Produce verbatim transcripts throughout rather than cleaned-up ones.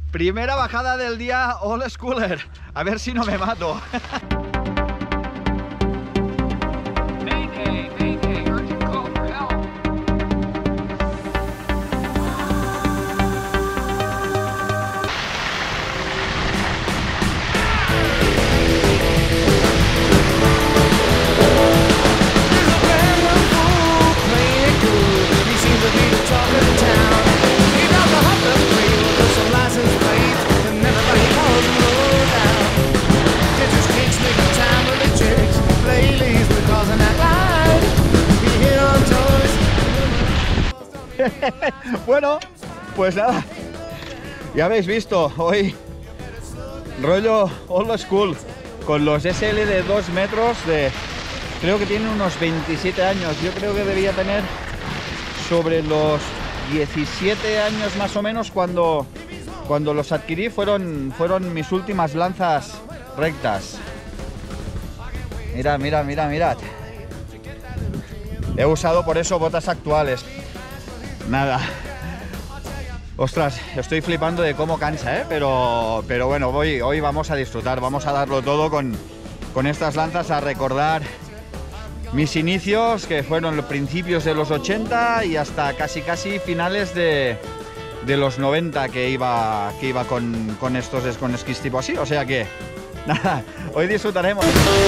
Primera bajada del día old schooler. A ver si no me mato. Bueno, pues nada, ya habéis visto, hoy rollo old school con los S L de dos metros de, creo que tiene unos veintisiete años, yo creo que debía tener sobre los diecisiete años más o menos cuando, cuando los adquirí, fueron, fueron mis últimas lanzas rectas. Mira, mira, mira, mirad. He usado por eso botas actuales. Nada. Ostras, estoy flipando de cómo cansa, ¿eh? Pero, pero bueno, hoy, hoy vamos a disfrutar, vamos a darlo todo con, con estas lanzas, a recordar mis inicios, que fueron los principios de los ochenta y hasta casi casi finales de, de los noventa que iba, que iba con, con estos con esquís tipo así. O sea que, nada, hoy disfrutaremos.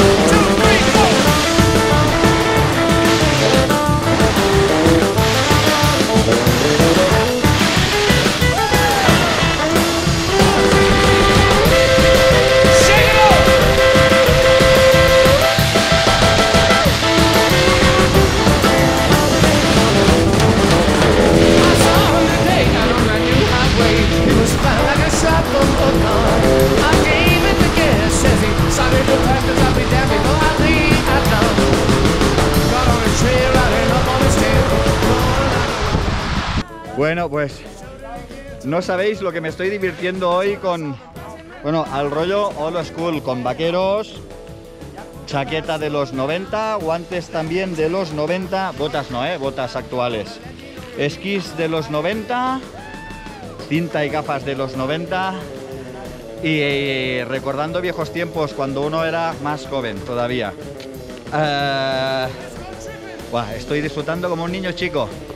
Bueno, pues no sabéis lo que me estoy divirtiendo hoy con, bueno, al rollo old school, con vaqueros, chaqueta de los noventa, guantes también de los noventa, botas no, eh, botas actuales, esquís de los noventa, cinta y gafas de los noventa y eh, recordando viejos tiempos cuando uno era más joven todavía. Uh, buah, estoy disfrutando como un niño chico.